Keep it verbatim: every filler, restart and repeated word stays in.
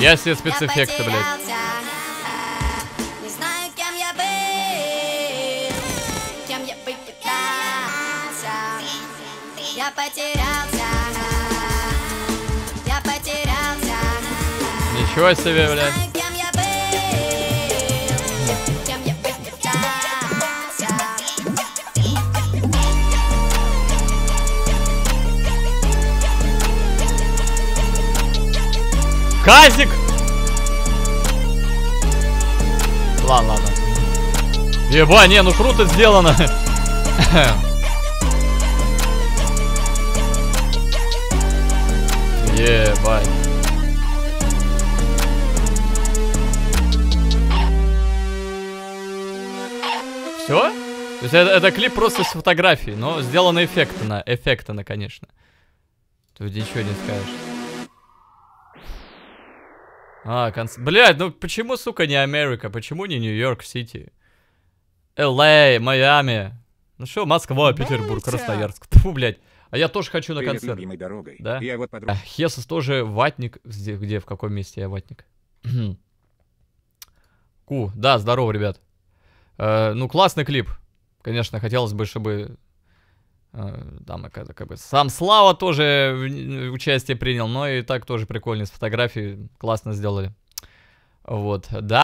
Я себе спецэффекты, блядь. Не знаю, кем я был, кем я попытался. Я потерялся, я потерялся. Ничего себе, блядь. Кем я был, кем я попытался. Казик! Ладно, ладно. Еба, не, ну круто сделано. Ебать. Все? То есть это, это клип просто с фотографией, но сделано эффектно, эффектно, конечно. Тут ничего не скажешь. А, конц... Блядь, ну почему, сука, не Америка? Почему не Нью-Йорк-Сити? Эл Эй, Майами. Ну что, Москва, Петербург, Красноярск. Фу, блядь. А я тоже хочу на Перед концерт. любимой дорогой. Да? Я вот подруг... А, Хесус тоже ватник. Где, где, в каком месте я ватник? Ку, да, здорово, ребят. Э, ну, классный клип. Конечно, хотелось бы, чтобы... Э, там, как, как бы, сам Слава тоже участие принял. Но и так тоже прикольно с фотографией. Классно сделали. Вот, да.